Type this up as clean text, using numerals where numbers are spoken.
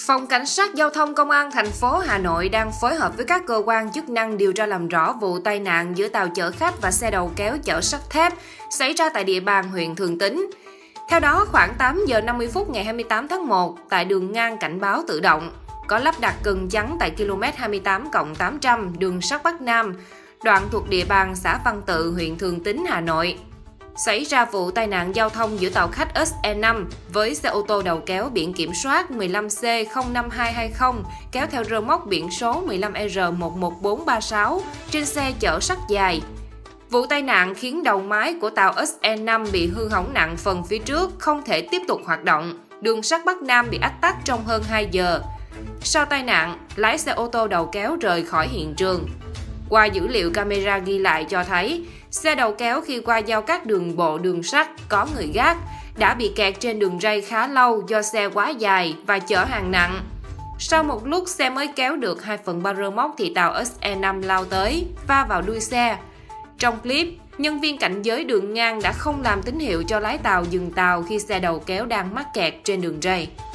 Phòng Cảnh sát Giao thông Công an thành phố Hà Nội đang phối hợp với các cơ quan chức năng điều tra làm rõ vụ tai nạn giữa tàu chở khách và xe đầu kéo chở sắt thép xảy ra tại địa bàn huyện Thường Tín. Theo đó, khoảng 8 giờ 50 phút ngày 28 tháng 1, tại đường ngang cảnh báo tự động, có lắp đặt cần chắn tại km 28+800 đường sắt Bắc Nam, đoạn thuộc địa bàn xã Văn Tự, huyện Thường Tín, Hà Nội. Xảy ra vụ tai nạn giao thông giữa tàu khách SE5 với xe ô tô đầu kéo biển kiểm soát 15C05220 kéo theo rơ móc biển số 15R11436 trên xe chở sắt dài. Vụ tai nạn khiến đầu máy của tàu SE5 bị hư hỏng nặng phần phía trước, không thể tiếp tục hoạt động. Đường sắt Bắc Nam bị ách tắc trong hơn 2 giờ. Sau tai nạn, lái xe ô tô đầu kéo rời khỏi hiện trường. Qua dữ liệu camera ghi lại cho thấy, xe đầu kéo khi qua giao cắt đường bộ đường sắt có người gác đã bị kẹt trên đường ray khá lâu do xe quá dài và chở hàng nặng. Sau một lúc xe mới kéo được 2/3 rơ móc thì tàu SE5 lao tới, va vào đuôi xe. Trong clip, nhân viên cảnh giới đường ngang đã không làm tín hiệu cho lái tàu dừng tàu khi xe đầu kéo đang mắc kẹt trên đường ray.